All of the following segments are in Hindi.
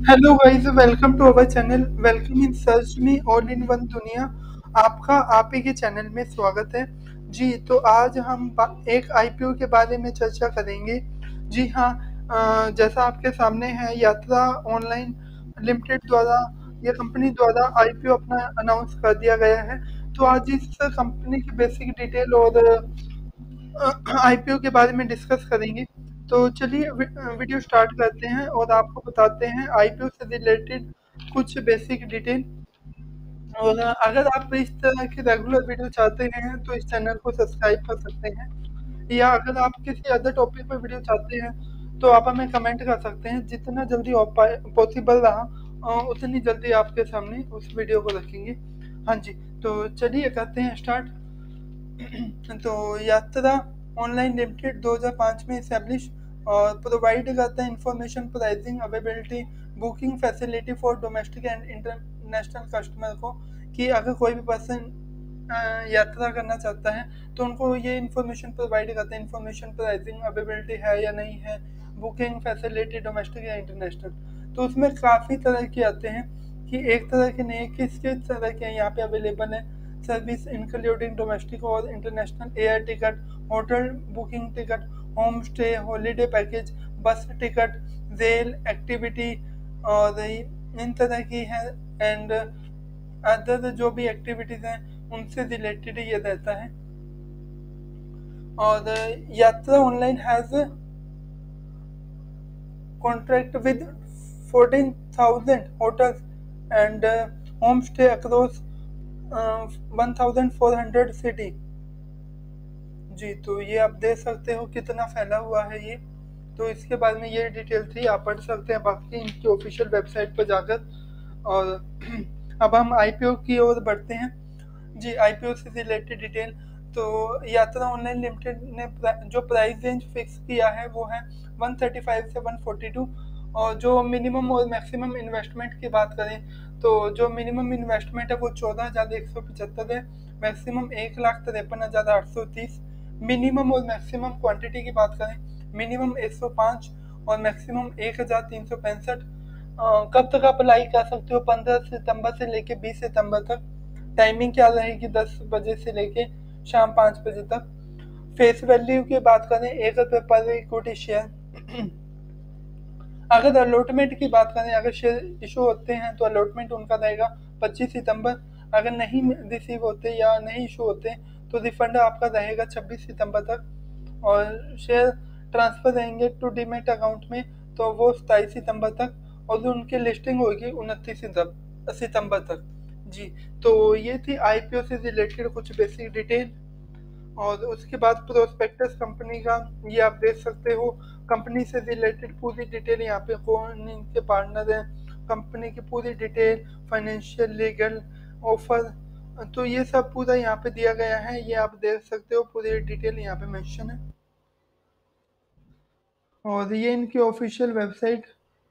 Hello guys, welcome to our channel. Welcome in search me all in one दुनिया। आपका आप ही के चैनल में स्वागत है। जी, तो आज हम एक आईपीओ के बारे में चर्चा करेंगे। जी हाँ, जैसा आपके सामने है, यात्रा ऑनलाइन लिमिटेड द्वारा या कंपनी द्वारा आईपीओ अपना अनाउंस कर दिया गया है। तो आज इस कंपनी की बेसिक डिटेल और आईपीओ के बारे में डिस्कस करेंगे। तो चलिए वीडियो स्टार्ट करते हैं और आपको बताते हैं आईपीओ से रिलेटेड कुछ बेसिक डिटेल। और अगर आप इस तरह की रेगुलर वीडियो चाहते हैं तो इस चैनल को सब्सक्राइब कर सकते हैं, या अगर आप किसी अदर टॉपिक पर वीडियो चाहते हैं तो आप हमें कमेंट कर सकते हैं। जितना जल्दी हो पाए पॉसिबल रहा उतनी जल्दी आपके सामने उस वीडियो को रखेंगे। हाँ जी, तो चलिए करते हैं स्टार्ट। तो यात्रा ऑनलाइन लिमिटेड 2005 में इस्टेब्लिश और प्रोवाइड करता है information, pricing, availability, booking facility for domestic and international customer को, कि अगर कोई भी पर्सन यात्रा करना चाहता है तो उनको ये इन्फॉर्मेशन प्रोवाइड करते हैं। इन्फॉर्मेशन, प्राइसिंग, अवेलेबिलिटी है या नहीं है, बुकिंग फैसिलिटी डोमेस्टिक या इंटरनेशनल। तो उसमें काफ़ी तरह के आते हैं कि एक तरह के नहीं, किस किस तरह के यहाँ पे अवेलेबल है। सर्विस इंक्लूडिंग डोमेस्टिक और international air ticket, hotel booking ticket, home stay, holiday package, bus ticket, rail activity, और इन तरह की है। एंड अदर जो भी एक्टिविटीज हैं उनसे रिलेटेड ये रहता है। और Yatra online has contract with 14,000 hotels and homestay across 1,400 city. जी, तो ये आप देख सकते हो कितना फैला हुआ है ये। तो इसके बारे में ये डिटेल थी, आप पढ़ सकते हैं बाकी इनकी ऑफिशियल वेबसाइट पर जाकर। और अब हम आईपीओ की ओर बढ़ते हैं। जी, आईपीओ से रिलेटेड डिटेल। तो यात्रा ऑनलाइन लिमिटेड ने जो प्राइस रेंज फिक्स किया है वो है 135 से 142। और जो मिनिमम और मैक्सिमम इन्वेस्टमेंट की बात करें तो जो मिनिमम इन्वेस्टमेंट है वो 14,175 है, मैक्सिमम 1,53,830। मिनिमम और मैक्सिमम क्वांटिटी की बात करें, मिनिमम 105 और मैक्सिमम 1,365। कब तक आप अप्लाई कर सकते हो? 15 सितंबर से लेके 20 सितंबर तक। टाइमिंग क्या रहेगी? 10 बजे से लेके शाम 5 बजे तक। फेस वैल्यू की बात करें, 1 रुपये पर इक्विटी शेयर। अगर अलॉटमेंट की बात करें, अगर शेयर इशू होते हैं तो अलॉटमेंट उनका रहेगा 25 सितंबर। अगर नहीं रिसीव होते या नहीं इशू होते तो रिफंड आपका रहेगा 26 सितंबर तक। और शेयर ट्रांसफर रहेंगे टू डीमेट अकाउंट में तो वो 27 सितंबर तक। और जो उनकी लिस्टिंग होगी 29 सितंबर तक। जी, तो ये थी आईपीओ से रिलेटेड कुछ बेसिक डिटेल। और उसके बाद प्रोस्पेक्टस कंपनी का, ये आप देख सकते हो। कंपनी से रिलेटेड पूरी डिटेल, यहाँ पे कौन इनके पार्टनर हैं, कंपनी की पूरी डिटेल, फाइनेंशियल, लीगल, ऑफर, तो ये सब पूरा यहाँ पे दिया गया है। ये आप देख सकते हो, पूरी डिटेल यहाँ पे मेंशन है। और ये इनकी ऑफिशियल वेबसाइट।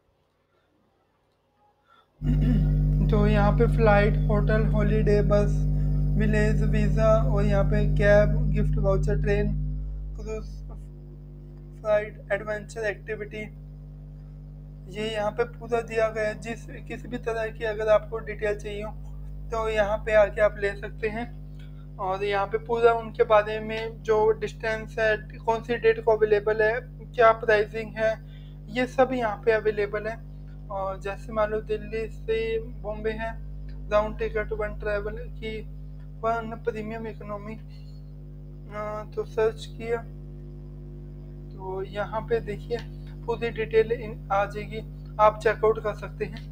तो यहाँ पे flight, hotel, holiday, bus, village, visa, और यहाँ पे cab, gift voucher, train, cruise, flight, adventure activity, ये यहाँ पे पूरा दिया गया है। जिस किसी भी तरह की अगर आपको डिटेल चाहिए हो तो यहाँ पे आके आप ले सकते हैं। और यहाँ पे पूरा उनके बारे में जो डिस्टेंस है, कौन सी डेट को अवेलेबल है, क्या प्राइसिंग है, ये सब यहाँ पे अवेलेबल है। और जैसे मान लो दिल्ली से बॉम्बे है, राउंड टिकट, वन ट्रैवल की, वन प्रीमियम इकोनॉमी। तो सर्च किया तो यहाँ पे देखिए पूरी डिटेल आ जाएगी, आप चेकआउट कर सकते हैं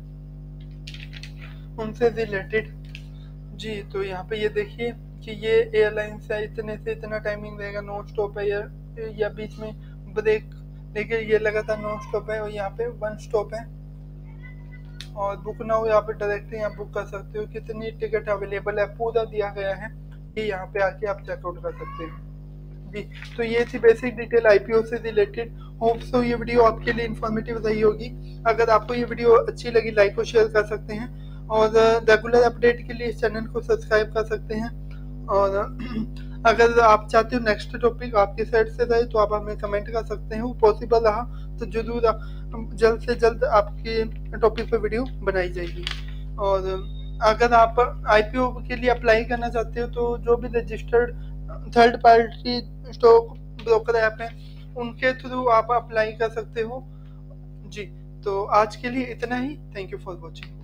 उनसे रिलेटेड। जी, तो यहाँ पे ये देखिए कि ये एयरलाइंस है, इतने से इतना टाइमिंग रहेगा, नॉन स्टॉप है या बीच में ब्रेक, देखिए ये लगातार नॉन स्टॉप है। और यहाँ पे वन स्टॉप है। और बुक नाउ, यहाँ पे डायरेक्टली यहाँ बुक कर सकते हो, कितनी टिकट अवेलेबल है पूरा दिया गया है। ये यहाँ पे आके आप चेकआउट कर सकते हैं। जी, तो ये थी बेसिक डिटेल आईपीओ से रिलेटेड। होप सो ये वीडियो आपके लिए इन्फॉर्मेटिव रही होगी। अगर आपको ये वीडियो अच्छी लगी, लाइक और शेयर कर सकते हैं। और रेगुलर अपडेट के लिए इस चैनल को सब्सक्राइब कर सकते हैं। और अगर आप चाहते हो नेक्स्ट टॉपिक आपकी साइड से रहे तो आप हमें कमेंट कर सकते हैं, वो पॉसिबल रहा तो ज़रूर जल्द से जल्द आपके टॉपिक पर वीडियो बनाई जाएगी। और अगर आप आईपीओ के लिए अप्लाई करना चाहते हो तो जो भी registered third party stock broker app हैं उनके थ्रू आप अप्लाई कर सकते हो। जी, तो आज के लिए इतना ही। Thank you for watching.